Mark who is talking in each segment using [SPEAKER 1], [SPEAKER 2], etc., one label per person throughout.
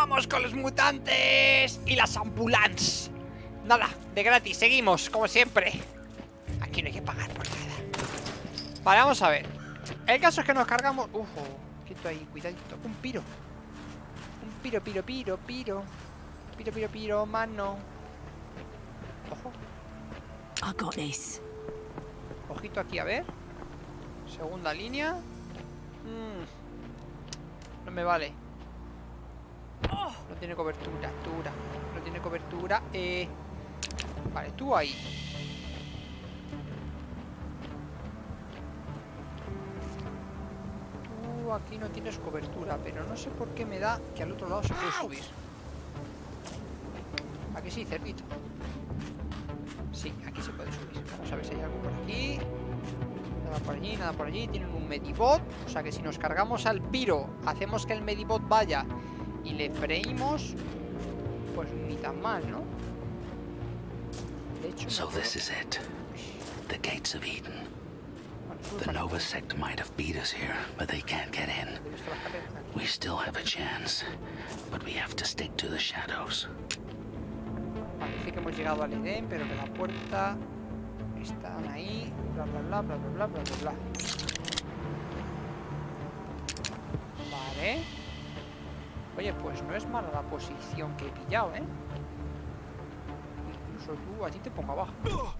[SPEAKER 1] ¡Vamos con los mutantes! Y las ambulancias. Nada, de gratis, seguimos, como siempre. Aquí no hay que pagar por nada. Vale, vamos a ver. El caso es que nos cargamos... quieto ahí, cuidadito. Un piro. Un piro, mano. Ojo.
[SPEAKER 2] I got this.
[SPEAKER 1] Ojito aquí, a ver. Segunda línea. No me vale. No tiene cobertura, no tiene cobertura. Vale, tú ahí. Tú aquí no tienes cobertura, pero no sé por qué me da que al otro lado se puede subir. Aquí sí, cerdito. Sí, aquí se puede subir. Vamos a ver si hay algo por aquí. Nada por allí, nada por allí. Tienen un medibot. O sea que si nos cargamos al piro, hacemos que el medibot vaya y le freímos, pues ni tan mal, ¿no? De hecho,
[SPEAKER 3] So this is it. The gates of Eden. The Nova sect might have beat us here, but they can't get in. We still have a chance, but we have to stick to the shadows.
[SPEAKER 1] Parece que hemos llegado al Edén, pero que la puerta están ahí. Bla bla bla bla bla bla bla bla bla. Vale. Oye, pues no es mala la posición que he pillado, ¿eh? Incluso tú, allí te pongo abajo.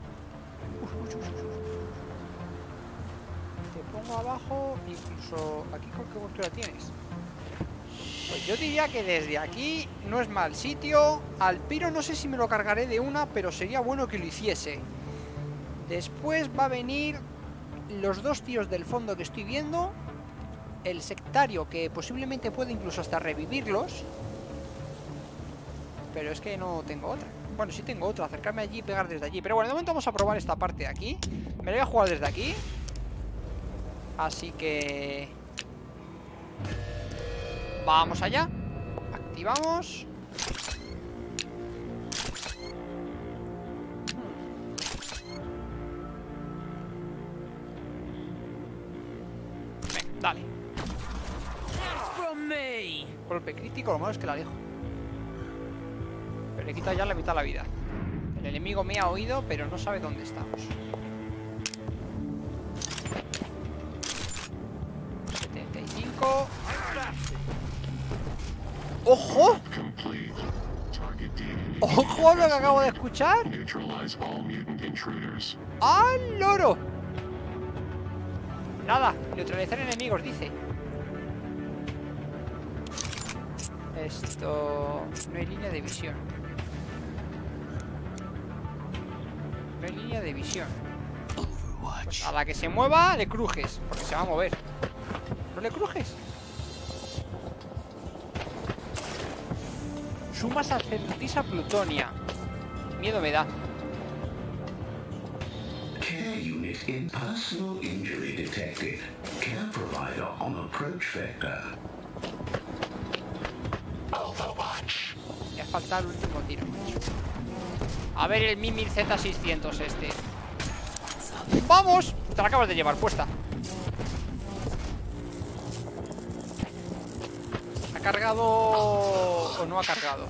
[SPEAKER 1] Te pongo abajo, incluso aquí, ¿con qué cobertura tienes? Pues yo diría que desde aquí no es mal sitio. Al piro no sé si me lo cargaré de una, pero sería bueno que lo hiciese. Después va a venir los dos tíos del fondo que estoy viendo. El sectario, que posiblemente puede incluso hasta revivirlos. Pero es que no tengo otra. Bueno, sí tengo otra, acercarme allí y pegar desde allí. Pero bueno, de momento vamos a probar esta parte de aquí. Me la voy a jugar desde aquí. Así que... vamos allá. Activamos. Venga, dale. Golpe crítico, lo malo es que la dejo. Pero le quita ya la mitad de la vida. El enemigo me ha oído, pero no sabe dónde estamos. 75. ¡Ojo! ¡Ojo lo que acabo de escuchar! ¡Al loro! Nada, neutralizar enemigos, dice. Esto... no hay línea de visión. No hay línea de visión. Pues a la que se mueva, le crujes. Porque se va a mover. ¿No le crujes? Suma sacerdotisa plutonia. Miedo me da.
[SPEAKER 4] Care unit in personal injury detected. Care provider on approach vector.
[SPEAKER 1] Me falta el último tiro. A ver el Mimir Z600 este. ¡Vamos! Te la acabas de llevar puesta. ¿Ha cargado o no ha cargado?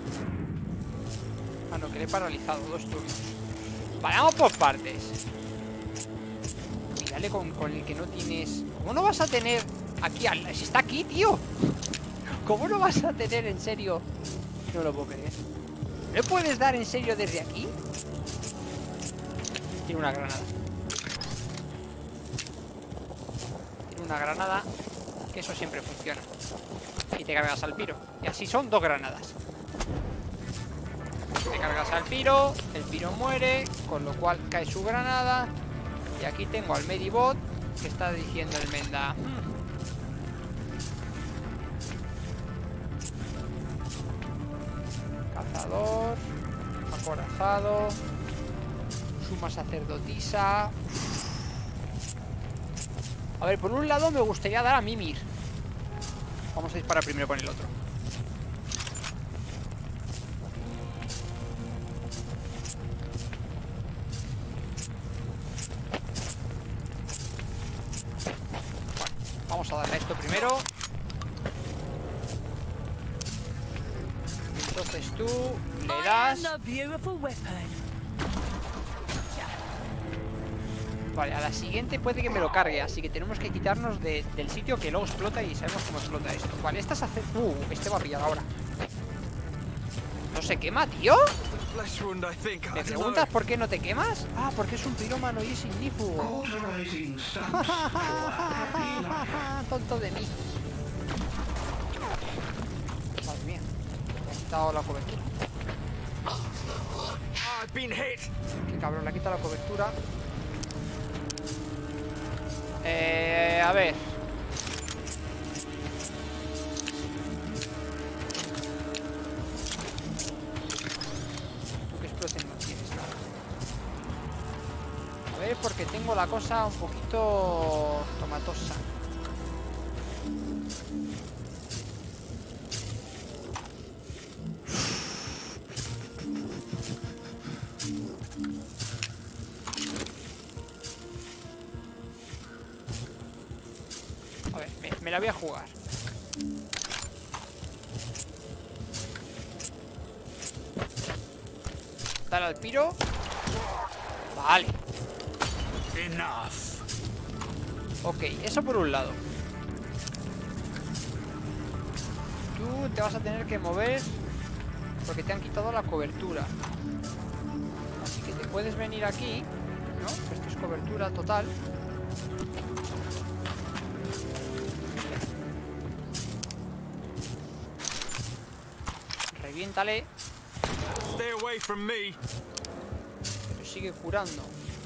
[SPEAKER 1] Ah, no, que le he paralizado 2 turnos. Vale, vamos por partes. Mírale con el que no tienes... ¿Cómo no vas a tener aquí al... si está aquí, tío? ¿Cómo no vas a tener en serio? No lo puedo creer. ¿Le puedes dar en serio desde aquí? Tiene una granada. Tiene una granada, que eso siempre funciona. Y te cargas al piro. Y así son 2 granadas. Te cargas al piro, el piro muere, con lo cual cae su granada. Y aquí tengo al Medibot, que está diciendo el Menda. Cazador, acorazado, suma sacerdotisa. A ver, por un lado me gustaría dar a Mimir. Vamos a disparar primero con el otro. Bueno, vamos a darle a esto primero. Entonces tú le das. Vale, a la siguiente puede que me lo cargue, así que tenemos que quitarnos del sitio que luego explota y sabemos cómo explota esto. Vale, esta es hacer... este va a pillar ahora. ¿No se quema, tío? ¿Me preguntas por qué no te quemas? Ah, porque es un pirómano y es ignífugo. Tonto de mí. Madre mía, me ha quitado la cobertura. Qué cabrón, le ha quitado la cobertura. A ver. Que exploten no tienes nada. A ver, porque tengo la cosa un poquito tomatosa. A ver, me la voy a jugar. Dale al piro. Vale. Ok, eso por un lado. Tú te vas a tener que mover porque te han quitado la cobertura. Así que te puedes venir aquí, ¿no? Esto es cobertura total. Reviéntale. Pero sigue curando.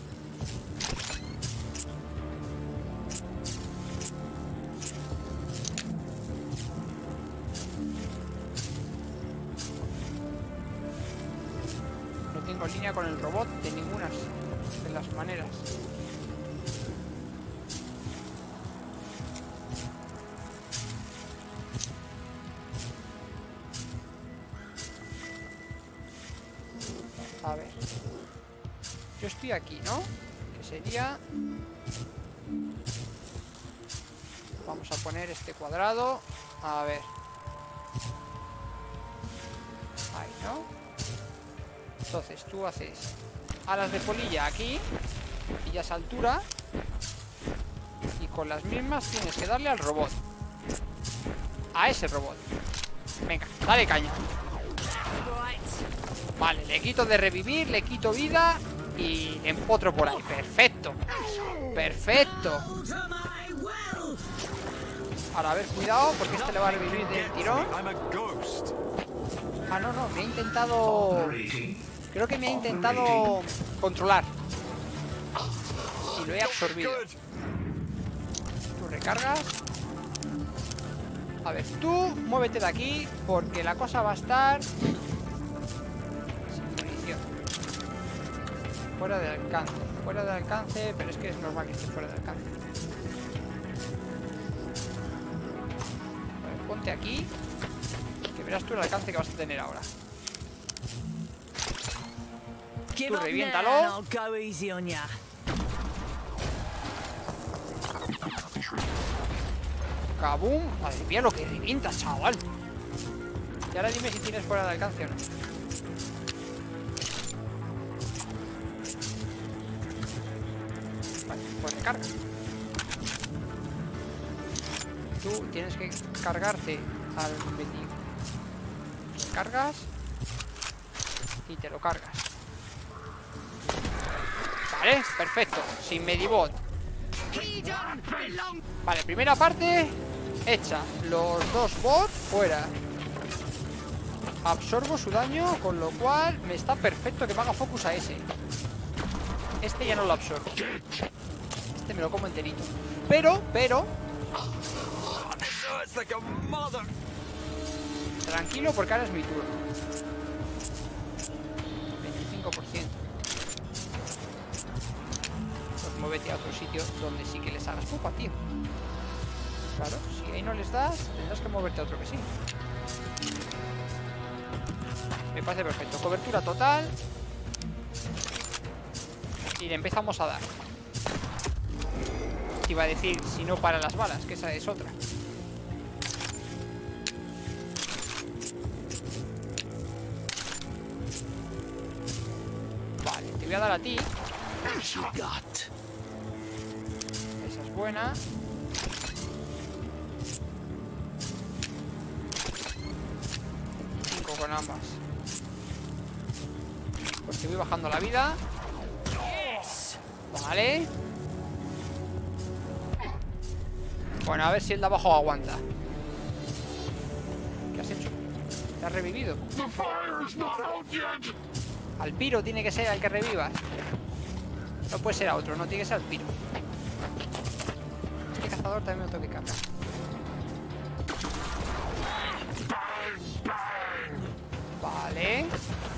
[SPEAKER 1] No tengo línea con el robot de ninguna de las maneras. A ver. Yo estoy aquí, ¿no? Que sería... Vamos a poner este cuadrado. A ver. Ahí, ¿no? Entonces tú haces alas de polilla aquí. Pillas altura. Y con las mismas tienes que darle al robot. A ese robot. Venga, dale caña. Vale, le quito de revivir, le quito vida y le empotro por ahí. Perfecto. Perfecto. Ahora, a ver, cuidado, porque este le va a revivir del tirón. Ah, no, me ha intentado... Creo que me ha intentado controlar. Y lo he absorbido. Tú recargas. A ver, tú muévete de aquí, porque la cosa va a estar... Fuera de alcance, pero es que es normal que esté fuera de alcance. A ver, ponte aquí, que verás tú el alcance que vas a tener ahora. Tú reviéntalo. Kabum. Madre mía, lo que revientas, chaval. Y ahora dime si tienes fuera de alcance o no. Pues recarga. Tú tienes que cargarte al medio. Cargas y te lo cargas. Vale, perfecto. Sin medibot. Vale, primera parte hecha. Los dos bots fuera. Absorbo su daño, con lo cual me está perfecto que me haga focus a ese. Este ya no lo absorbo. Este me lo como enterito. Pero tranquilo, porque ahora es mi turno. 25%. Pues muévete a otro sitio donde sí que les hagas pupa, tío. Claro, si ahí no les das, tendrás que moverte a otro que sí. Me parece perfecto. Cobertura total. Y le empezamos a dar. Te iba a decir, si no para las balas, que esa es otra. Te voy a dar a ti.
[SPEAKER 3] You got.
[SPEAKER 1] Esa es buena. Con ambas. Pues te voy bajando la vida. Vale. Bueno, a ver si el de abajo aguanta. ¿Qué has hecho? ¿Te has revivido? Al Piro tiene que ser al que revivas. No puede ser a otro, no tiene que ser al Piro. Este cazador también me lo tengo que cargar. Vale.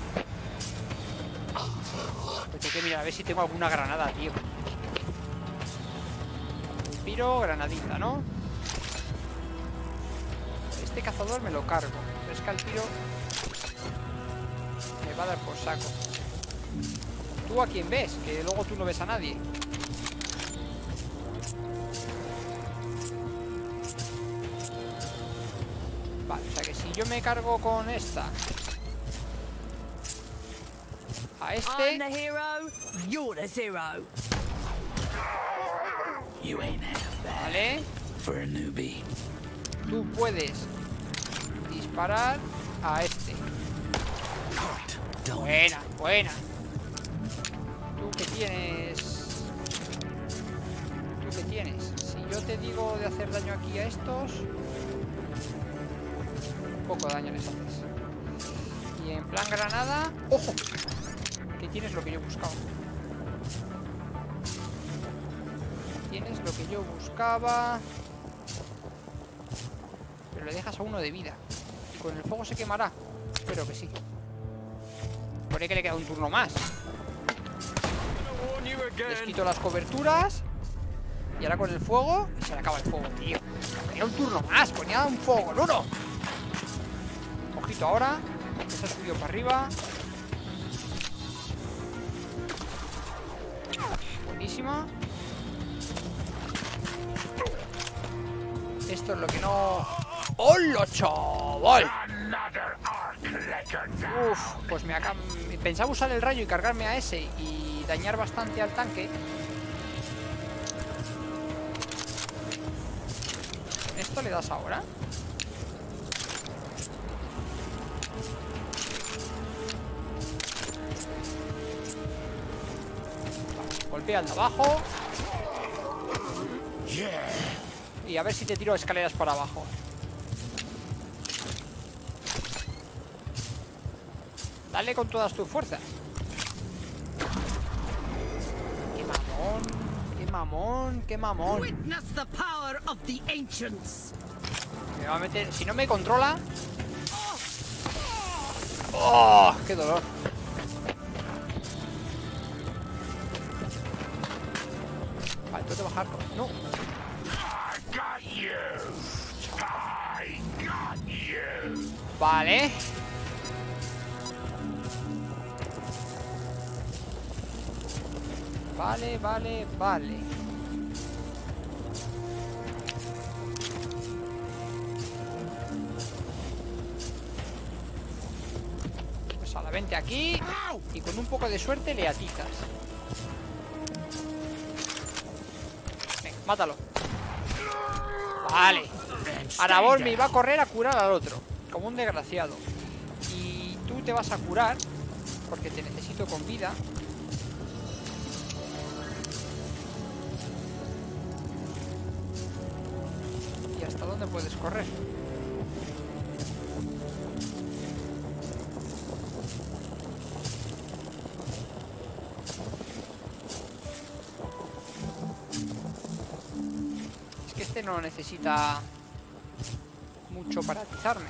[SPEAKER 1] Pues tengo que mirar a ver si tengo alguna granada, tío. Piro, granadita, ¿no? Este cazador me lo cargo. Pero es que al Piro me va a dar por saco. ¿Tú a quién ves? Que luego tú no ves a nadie. Vale, o sea que si yo me cargo con esta a este...
[SPEAKER 2] I'm the hero, you're the zero.
[SPEAKER 3] You ain't half bad
[SPEAKER 1] Vale.
[SPEAKER 3] for a newbie.
[SPEAKER 1] Tú puedes disparar a este.
[SPEAKER 3] Don't
[SPEAKER 1] Buena, buena. ¿Tú qué tienes? ¿Tú qué tienes? Si yo te digo de hacer daño aquí a estos, poco daño les haces. Y en plan granada... ¡Ojo! Que tienes lo que yo buscaba. Tienes lo que yo buscaba. Pero le dejas a uno de vida. Y con el fuego se quemará. Espero que sí. Pone que le queda un turno más. Les quito las coberturas. Y ahora con el fuego se le acaba el fuego, tío. Ponía un turno más, ponía un fuego en uno. Ojito ahora. Se ha subido para arriba. Buenísima. Esto es lo que no... ¡Hola, chaval! Uf, pues pensaba usar el rayo y cargarme a ese y dañar bastante al tanque. ¿Esto le das ahora? Vale, golpea al de abajo. Y a ver si te tiro escaleras para abajo. Dale con todas tus fuerzas. ¡Qué mamón! ¡Qué mamón! ¡Qué mamón!
[SPEAKER 2] Witness the power of the ancients.
[SPEAKER 1] Me va a meter... Si no me controla... ¡Oh! ¡Qué dolor! Vale, tengo que bajar con... ¡No! Vale. Vale, vale, vale. Pues a la vente aquí. Y con un poco de suerte le atizas. Venga, mátalo. Vale. Aragorn me iba a correr a curar al otro, como un desgraciado. Y tú te vas a curar porque te necesito con vida. ¿Y hasta dónde puedes correr? Es que este no necesita mucho para atizarme.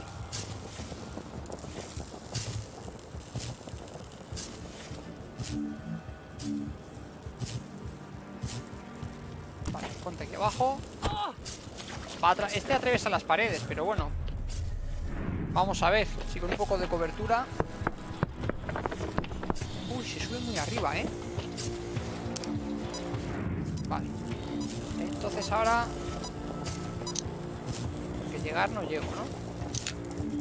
[SPEAKER 1] Vale, ponte aquí abajo. Este atraviesa las paredes, pero bueno. Vamos a ver si con un poco de cobertura. Uy, se sube muy arriba, ¿eh? Vale. Entonces ahora... que llegar no llego, ¿no?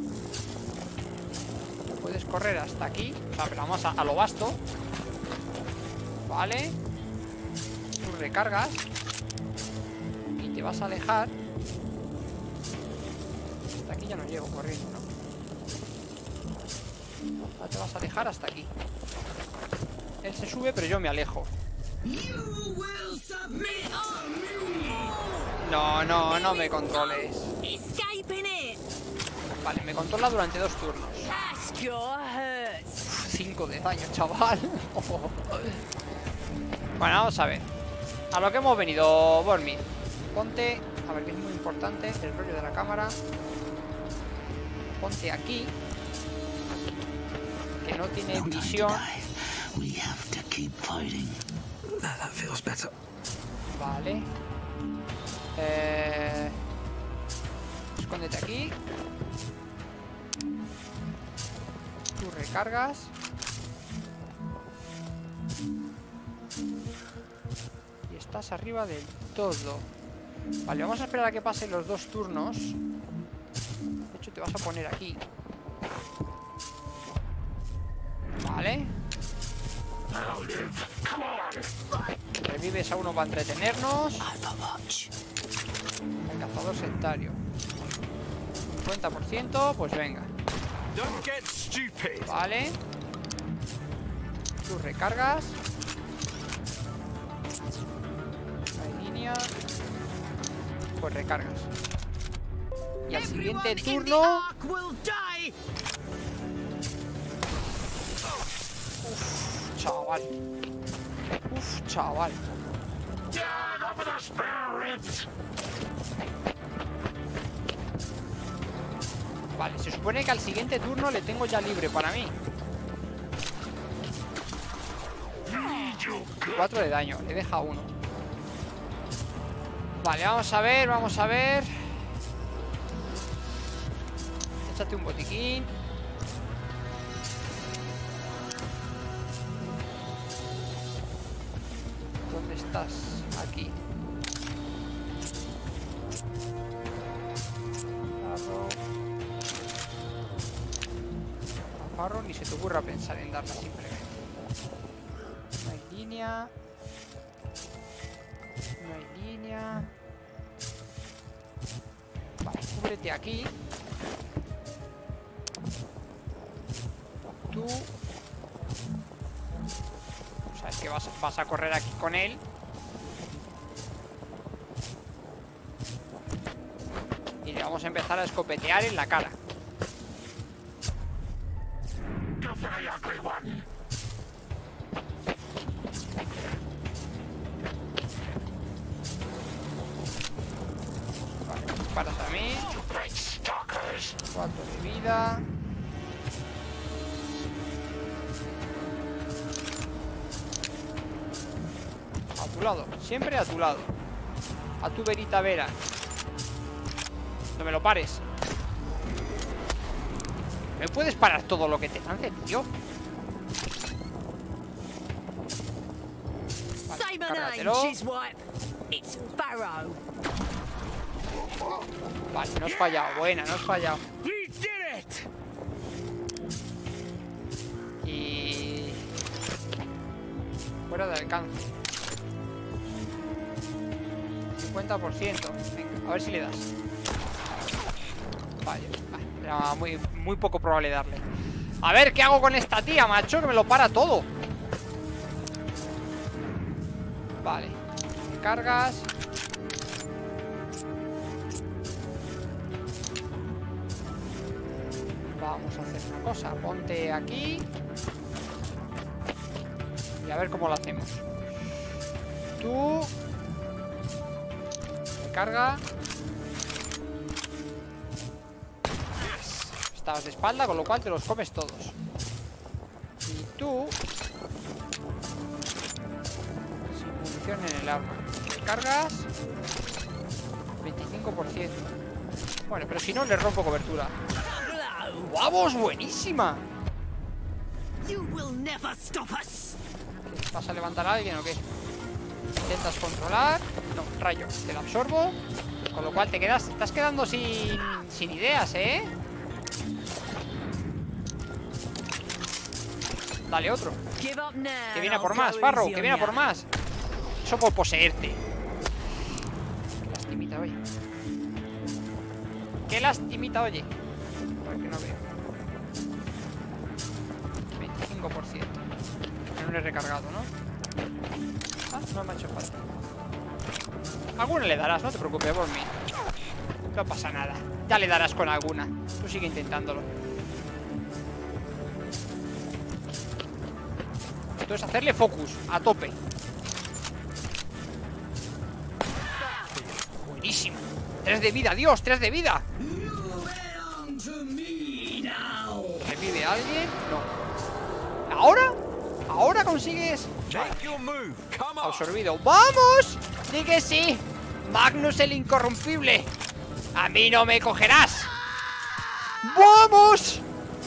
[SPEAKER 1] Puedes correr hasta aquí. O sea, pero vamos a lo vasto. Vale. Tú recargas. Y te vas a alejar. Hasta aquí ya no llego corriendo, ¿no? Ahora te vas a alejar hasta aquí. Él se sube, pero yo me alejo. No, no, no me controles. Vale, me controla durante 2 turnos. 5 de daño, chaval. Bueno, vamos a ver. A lo que hemos venido, Bormir. Ponte, a ver, que es muy importante el rollo de la cámara. Ponte aquí. Que no tiene visión. Vale. Escóndete aquí. Tú recargas. Y estás arriba del todo. Vale, vamos a esperar a que pasen los 2 turnos. De hecho, te vas a poner aquí. Vale. Revives a uno para entretenernos. El cazador sectario. 50%, pues venga. Vale. Tú recargas. Hay línea. Pues recargas. Y al siguiente turno. Uf, chaval. Uf, chaval. Vale, se supone que al siguiente turno le tengo ya libre para mí. 4 de daño, le deja 1. Vale, vamos a ver, vamos a ver. Échate un botiquín. ¿Dónde estás? Aquí. Afarro, ni se te ocurra pensar en darla simplemente. No hay línea. No hay línea. Vale, cúbrete aquí. Tú. Sabes que vas a correr aquí con él. Y le vamos a empezar a escopetear en la cara. Vale, disparas a mí. 4 de vida. A tu lado, siempre a tu lado. A tu verita vera. No me lo pares. ¿Me puedes parar todo lo que te lance, tío? Vale, cárgatelo. Vale, no has fallado. Buena, no has fallado. Y... fuera de alcance. 50%. Venga, a ver si le das. Vale, era muy poco probable darle. A ver, ¿qué hago con esta tía, macho? Que me lo para todo. Vale, cargas. Vamos a hacer una cosa. Ponte aquí. Y a ver cómo lo hacemos. Tú. Recarga. Estabas de espalda, con lo cual te los comes todos. Y tú. Sin munición en el arma. Recargas. 25%. Bueno, pero si no, le rompo cobertura. ¡Vamos! ¡Buenísima! ¿Vas a levantar a alguien o qué? Intentas controlar. No, rayo, te lo absorbo. Con lo cual te estás quedando sin ideas, ¿eh? Dale otro.
[SPEAKER 2] Give up now.
[SPEAKER 1] Que viene a por más, Farrow, que viene a por más. Eso por poseerte. Qué lastimita, oye. Qué lastimita, oye. Porque no veo. 25%. No lo he recargado, ¿no? Ah, no me ha hecho falta. Alguna le darás, no te preocupes por mí. No pasa nada. Ya le darás con alguna. Tú sigue intentándolo. Esto es hacerle focus, a tope. Buenísimo. 3 de vida, Dios, 3 de vida. ¿Revive a alguien? No. ¿Ahora? ¿Ahora consigues? Absorbido. ¡Vamos! ¡Di que sí! Magnus el incorrompible. ¡A mí no me cogerás! ¡Vamos!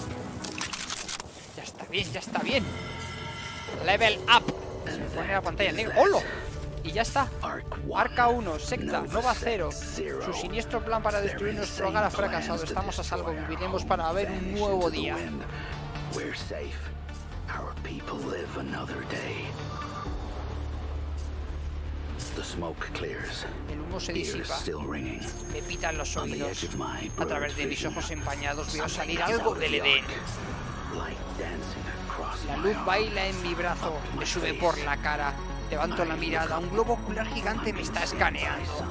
[SPEAKER 1] Ya está bien, ya está bien. Level up. Se me pone la pantalla negra. ¡Holo! Y ya está. Arca 1, secta, Nova 0. Su siniestro plan para destruir nuestro hogar ha fracasado. Estamos a salvo. Viviremos para ver un nuevo día. El humo se disipa. Me pitan los oídos. A través de mis ojos empañados veo salir algo del Edén. La luz baila en mi brazo. Me sube por la cara. Levanto la mirada. Un globo ocular gigante me está escaneando.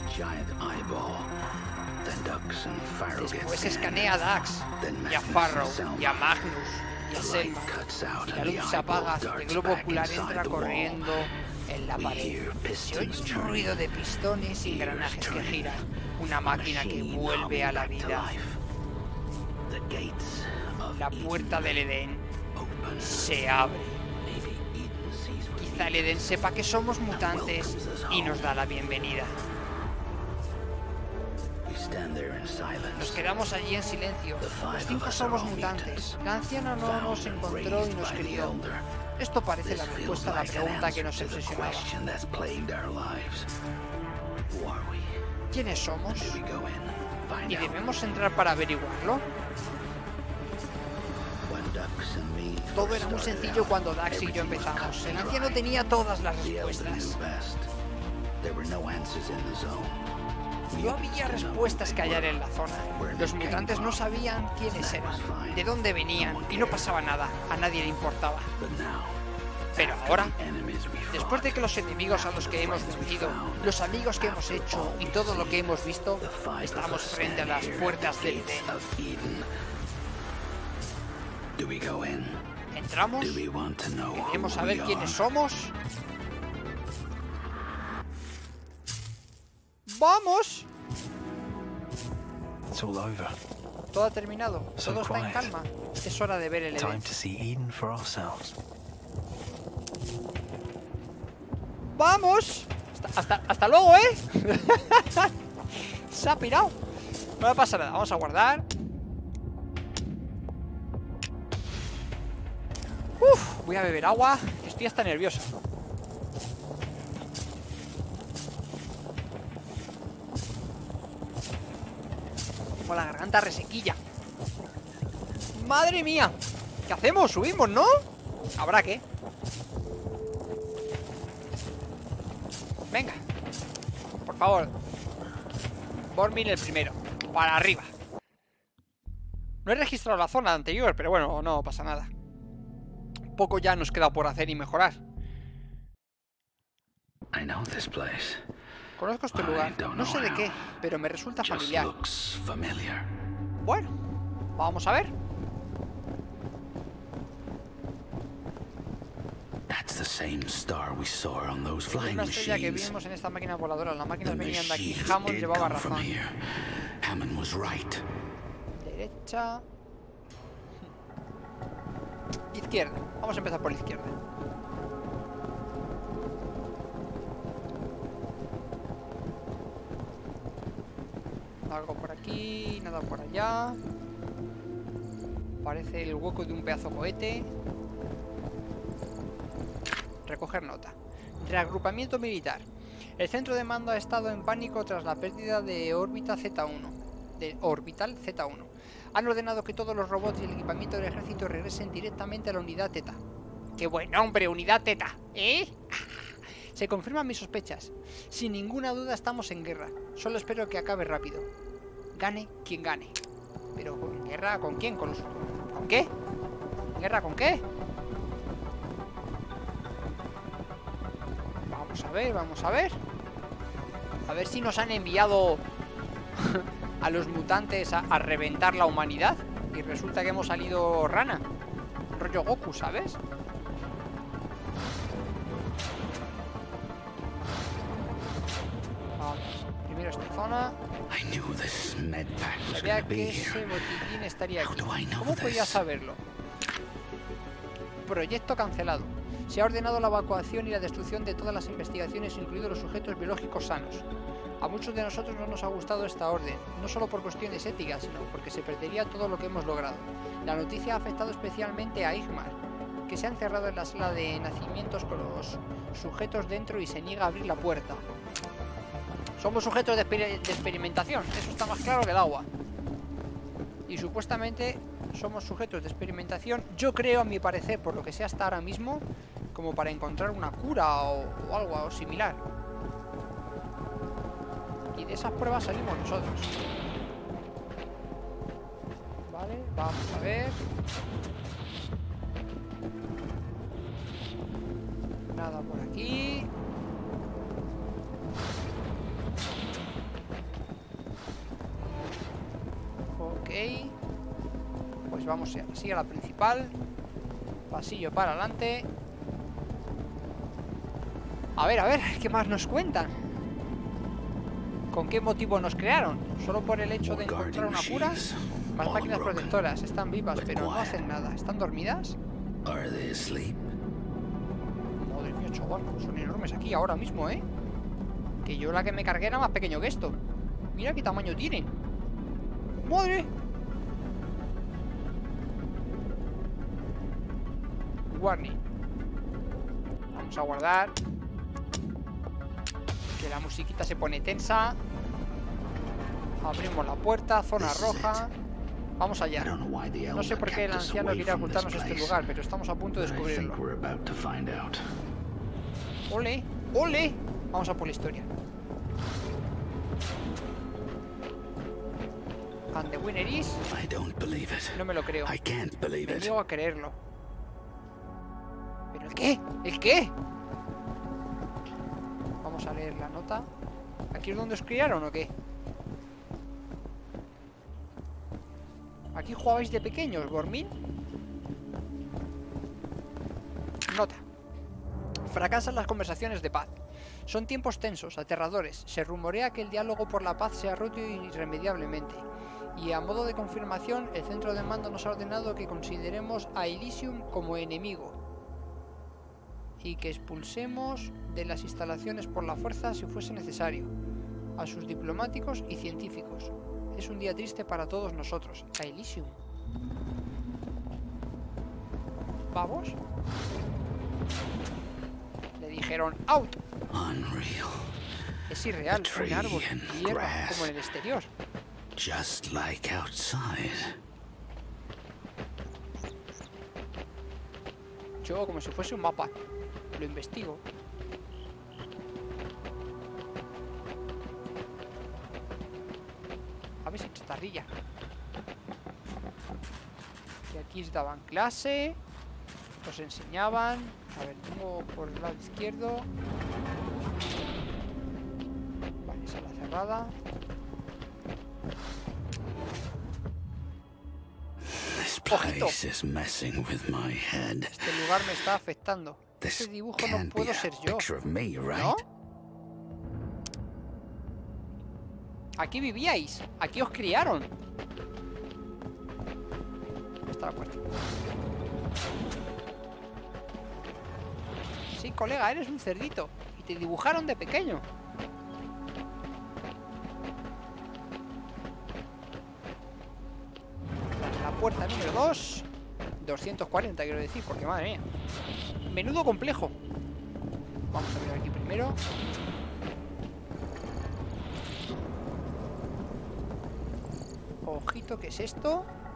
[SPEAKER 1] Después escanea a Dax, y a Farrow, y a Magnus, y a Selma. La luz se apaga. El globo ocular entra corriendo en la pared. Se oye un ruido de pistones y engranajes que giran. Una máquina que vuelve a la vida. La puerta del Edén se abre. Quizá el Edén sepa que somos mutantes y nos da la bienvenida. Nos quedamos allí en silencio. Los 5 somos mutantes. La anciana no nos encontró y nos crió. Esto parece la respuesta a la pregunta que nos obsesionaba. ¿Quiénes somos? ¿Y debemos entrar para averiguarlo? Todo era muy sencillo cuando Dax y yo empezamos. El anciano tenía todas las respuestas. No había respuestas que hallar en la zona. Los mutantes no sabían quiénes eran, de dónde venían, y no pasaba nada. A nadie le importaba. Pero ahora, después de que los enemigos a los que hemos vencido, los amigos que hemos hecho y todo lo que hemos visto, estamos frente a las puertas del Edén. ¿Entramos? ¿Queremos saber quiénes somos? ¡Vamos! Todo ha terminado. Todo está en calma. Es hora de ver el Edén. ¡Vamos! Hasta luego, ¿eh? Se ha pirado. No me pasa nada. Vamos a guardar. Uf, voy a beber agua. Estoy hasta nervioso. Tengo la garganta resequilla. ¡Madre mía! ¿Qué hacemos? Subimos, ¿no? Habrá que. Venga. Por favor. Bormin el primero. Para arriba. No he registrado la zona anterior, pero bueno, no pasa nada. Poco ya nos queda por hacer y mejorar. Conozco este lugar. No sé de qué, pero me resulta familiar. Bueno, vamos a ver. Es una estrella que vimos en esta máquina voladora. Las máquinas venían de aquí. Hammond llevaba razón. Derecha. Izquierda. Vamos a empezar por la izquierda. Algo por aquí, nada por allá. Parece el hueco de un pedazo cohete. Recoger nota. Reagrupamiento militar. El centro de mando ha estado en pánico tras la pérdida de órbita Z1. De orbital Z1. Han ordenado que todos los robots y el equipamiento del ejército regresen directamente a la unidad Teta. ¡Qué buen nombre, unidad Teta! ¿Eh? Se confirman mis sospechas. Sin ninguna duda estamos en guerra. Solo espero que acabe rápido. Gane quien gane. ¿Pero guerra con quién? ¿Con qué? ¿Guerra con qué? Vamos a ver, vamos a ver. A ver si nos han enviado a los mutantes a reventar la humanidad. Y resulta que hemos salido rana. Rollo Goku, ¿sabes? Vamos, primero esta zona. Sabía que ese botiquín estaría aquí. ¿Cómo podía saberlo? Proyecto cancelado. Se ha ordenado la evacuación y la destrucción de todas las investigaciones, incluidos los sujetos biológicos sanos. A muchos de nosotros no nos ha gustado esta orden, no solo por cuestiones éticas, sino porque se perdería todo lo que hemos logrado. La noticia ha afectado especialmente a Igmar, que se ha encerrado en la sala de nacimientos con los sujetos dentro y se niega a abrir la puerta. Somos sujetos de experimentación, eso está más claro que el agua. Y supuestamente somos sujetos de experimentación, yo creo, a mi parecer, por lo que sea hasta ahora mismo, como para encontrar una cura o algo similar. Y de esas pruebas salimos nosotros. Vale, vamos a ver. Nada por aquí. Ok. Pues vamos así a la principal. Pasillo para adelante. A ver, ¿qué más nos cuentan? ¿Con qué motivo nos crearon? ¿Solo por el hecho de encontrar una cura? Más máquinas protectoras, están vivas, pero no hacen nada. ¿Están dormidas? Madre mía, chaval, son enormes aquí ahora mismo, ¿eh? Que yo la que me cargué era más pequeño que esto. Mira qué tamaño tiene. ¡Madre! Warning. Vamos a guardar. Que la musiquita se pone tensa. Abrimos la puerta, zona roja. Vamos allá. No sé por qué el anciano quiere ocultarnos este lugar, pero estamos a punto de descubrirlo. ¡Ole! ¡Ole! Vamos a por la historia. And the winner is... No me lo creo. Me niego a creerlo. ¿Pero el qué? ¿El qué? Vamos a leer la nota. ¿Aquí es donde os criaron o qué? ¿Aquí jugabais de pequeños, Gormin? Nota. Fracasan las conversaciones de paz. Son tiempos tensos, aterradores. Se rumorea que el diálogo por la paz se ha roto irremediablemente. Y a modo de confirmación, el centro de mando nos ha ordenado que consideremos a Elysium como enemigo. Y que expulsemos de las instalaciones por la fuerza si fuese necesario. A sus diplomáticos y científicos. Es un día triste para todos nosotros. A Elysium. ¿Vamos? Le dijeron out. Es irreal, un árbol y hierba, como en el exterior.
[SPEAKER 3] Just like outside.
[SPEAKER 1] Yo, como si fuese un mapa, lo investigo. A ver si chatarrilla. Y aquí os daban clase, os enseñaban. A ver, tengo por el lado izquierdo. Vale, sala cerrada. ¡Ojito! Este lugar me está afectando. Este dibujo no puedo ser yo, ¿no? Aquí vivíais, aquí os criaron. Está la puerta. Sí, colega, eres un cerdito. Y te dibujaron de pequeño. La puerta número 2. 240 quiero decir, porque madre mía. Menudo complejo. Vamos a ver aquí primero. Ojito, ¿qué es esto?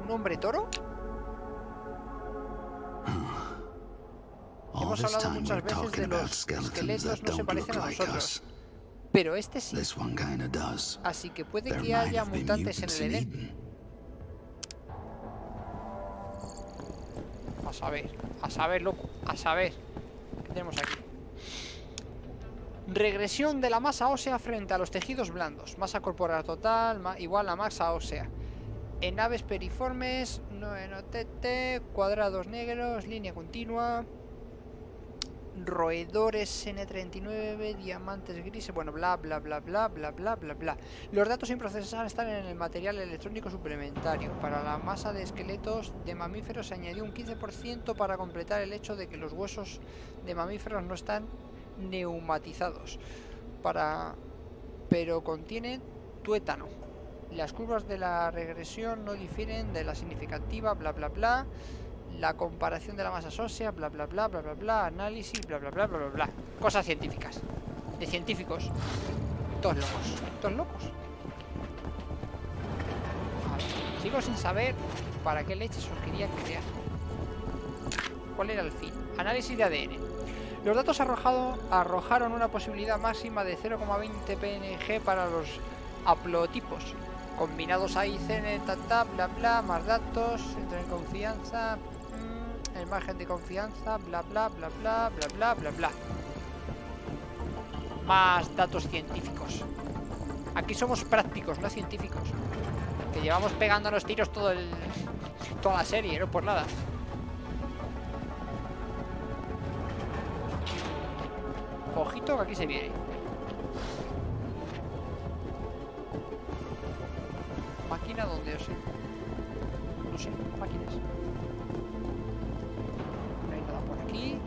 [SPEAKER 1] ¿Un hombre toro? Hemos hablado muchas veces de los esqueletos no se parecen a nosotros, pero este sí. Así que puede que haya mutantes en el Edén. A saber, loco, a saber. ¿Qué tenemos aquí? Regresión de la masa ósea frente a los tejidos blandos. Masa corporal total igual a masa ósea. En aves periformes, no en OTT, cuadrados negros, línea continua. Roedores N39, diamantes grises, bueno, bla bla bla bla bla bla bla bla. Los datos sin procesar están en el material electrónico suplementario. Para la masa de esqueletos de mamíferos se añadió un 15% para completar el hecho de que los huesos de mamíferos no están neumatizados. Pero contienen tuétano. Las curvas de la regresión no difieren de la significativa, bla bla bla. La comparación de la masa ósea, bla bla bla bla bla bla, análisis, bla bla bla bla bla bla. Cosas científicas. De científicos. Todos locos. Todos locos. A ver, sigo sin saber para qué leches os quería crear. ¿Cuál era el fin? Análisis de ADN. Los datos arrojaron una posibilidad máxima de 0,20 PNG para los haplotipos. Combinados A y C, bla bla, más datos, entre en confianza, el margen de confianza, bla bla bla bla bla bla bla bla. Más datos científicos. Aquí somos prácticos, no científicos. Que llevamos pegándonos tiros toda la serie, no por nada. Ojito que aquí se viene. ¿Máquina dónde? O sea, no sé, máquinas. No hay nada por aquí.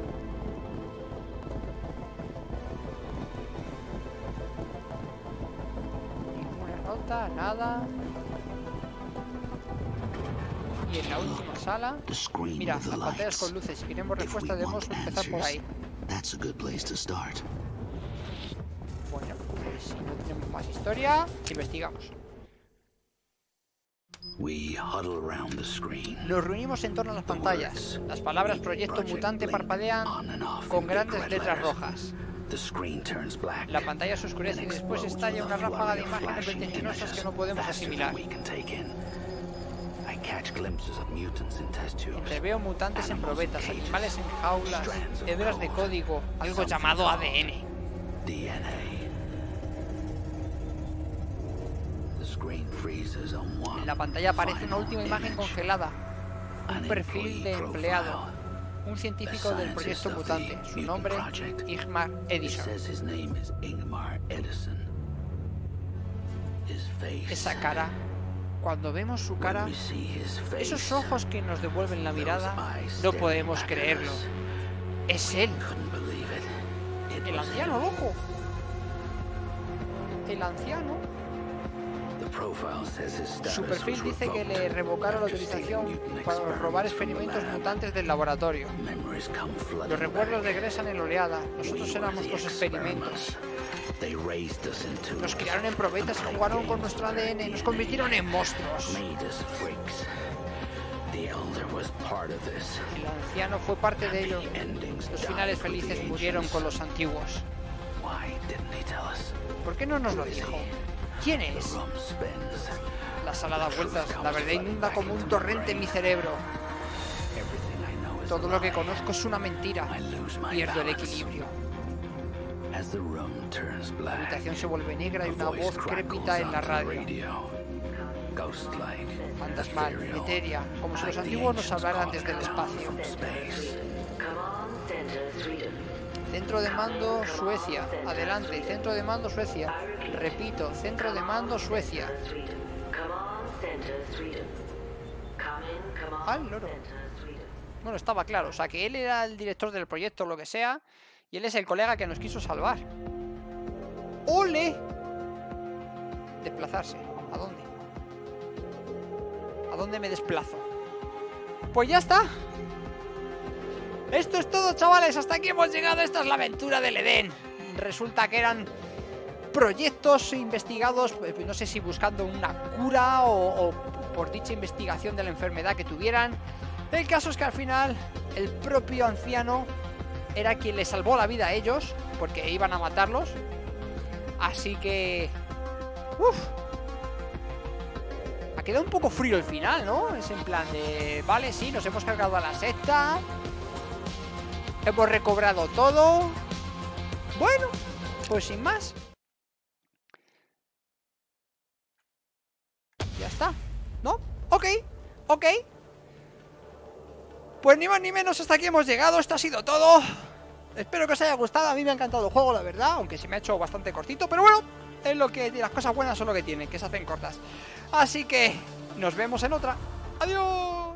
[SPEAKER 1] Ninguna nota, nada. Y en la última sala, mira, las pantallas con luces. Si queremos respuesta debemos empezar por ahí. Bueno, pues si no tenemos más historia, investigamos. Nos reunimos en torno a las pantallas. Las palabras Proyecto Mutante parpadean con grandes letras rojas. La pantalla se oscurece y después estalla una ráfaga de imágenes vertiginosas que no podemos asimilar. Entreveo mutantes en probetas, animales en jaulas, hebras de código, algo llamado ADN. En la pantalla aparece una última imagen congelada. Un perfil de empleado. Un científico del proyecto mutante. Su nombre, Ingmar Edison. Esa cara, cuando vemos su cara, esos ojos que nos devuelven la mirada, no podemos creerlo. Es él. El anciano, loco. El anciano. Su perfil dice que le revocaron la autorización para robar experimentos mutantes del laboratorio. Los recuerdos regresan en oleada. Nosotros éramos los experimentos. Nos criaron en probetas y jugaron con nuestro ADN y nos convirtieron en monstruos. El anciano fue parte de ello. Los finales felices murieron con los antiguos. ¿Por qué no nos lo dijo? ¿Quién es? La sala da vueltas, la verdad inunda como un torrente en mi cerebro. Todo lo que conozco es una mentira. Pierdo el equilibrio. La habitación se vuelve negra y una voz crepita en la radio. Fantasmal, etérea, como si los antiguos nos hablaran desde el espacio. Centro de mando, Suecia. Adelante, centro de mando, Suecia. Repito, centro de mando, Suecia. Al loro. Bueno, estaba claro. O sea, que él era el director del proyecto o lo que sea. Y él es el colega que nos quiso salvar. ¡Ole! Desplazarse. ¿A dónde? ¿A dónde me desplazo? Pues ya está. Esto es todo, chavales, hasta aquí hemos llegado. Esta es la aventura del Edén. Resulta que eran proyectos investigados, no sé si buscando una cura o por dicha investigación de la enfermedad que tuvieran. El caso es que al final el propio anciano era quien les salvó la vida a ellos, porque iban a matarlos. Así que... ha quedado un poco frío el final, ¿no? Es en plan de... vale, sí, nos hemos cargado a la secta, hemos recobrado todo. Bueno, pues sin más. Ya está, ¿no? Ok. Pues ni más ni menos, hasta aquí hemos llegado. Esto ha sido todo. Espero que os haya gustado. A mí me ha encantado el juego, la verdad, aunque se me ha hecho bastante cortito. Pero bueno, es lo que... las cosas buenas son lo que tienen, que se hacen cortas. Así que nos vemos en otra. ¡Adiós!